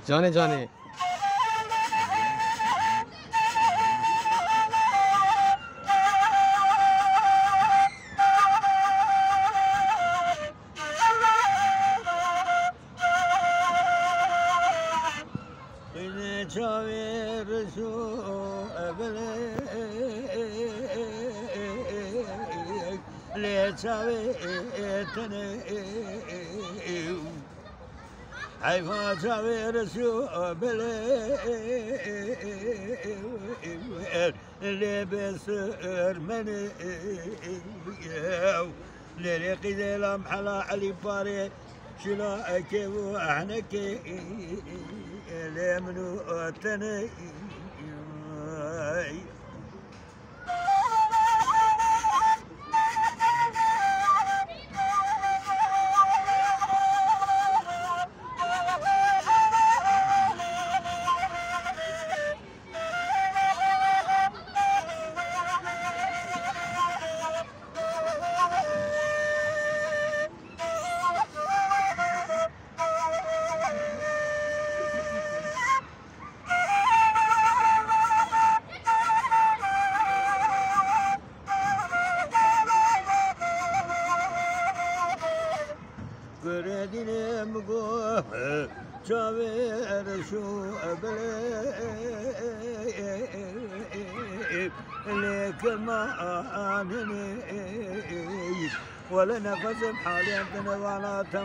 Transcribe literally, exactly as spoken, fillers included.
جانه جانه I want to wear a shoe, a belly, lebes, many, لريقي لام حلا علي باري شلا أكيو أحنكي لمنو أتني Gredine mugo çaver şu abele lekma anene ولا نفس حالي أنت نوالا